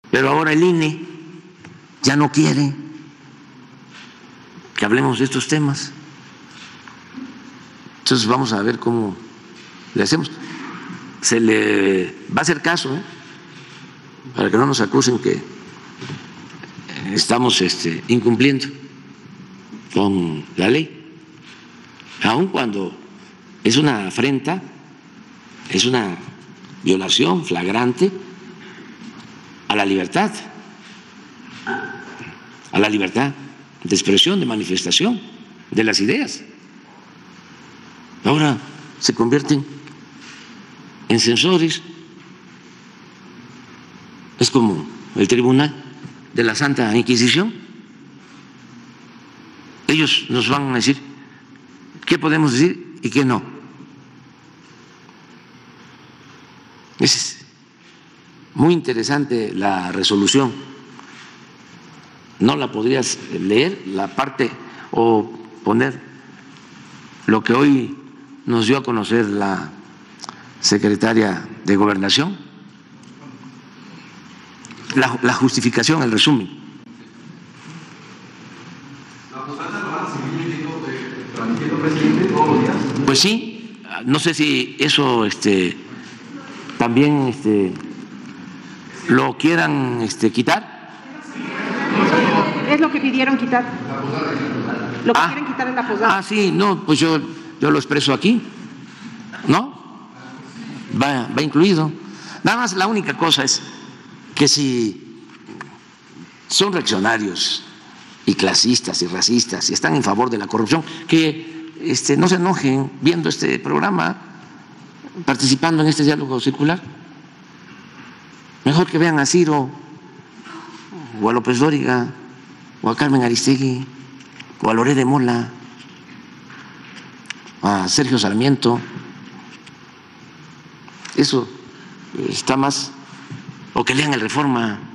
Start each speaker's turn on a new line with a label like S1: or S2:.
S1: Pero ahora el INE ya no quiere que hablemos de estos temas. Entonces vamos a ver cómo le hacemos. Se le va a hacer caso, para que no nos acusen que estamos incumpliendo con la ley, aun cuando es una afrenta, es una violación flagrante a la libertad de expresión, de manifestación de las ideas. Ahora se convierten en censores. Es como el Tribunal de la Santa Inquisición. Ellos nos van a decir qué podemos decir y qué no. Es muy interesante la resolución. No la podrías leer, la parte o poner lo que hoy nos dio a conocer la secretaria de Gobernación, la justificación, el resumen. Pues sí, no sé si eso también lo quieran quitar.
S2: Es lo que pidieron quitar. Lo que quieren quitar es la posada.
S1: Sí, no, pues yo lo expreso aquí, ¿no? Va incluido. Nada más la única cosa es que si son reaccionarios y clasistas y racistas y están en favor de la corrupción, que no se enojen viendo este programa, participando en este diálogo circular. Mejor que vean a Ciro o a López Dóriga o a Carmen Aristegui o a Loret de Mola, a Sergio Sarmiento. Eso está más, o que lean el Reforma.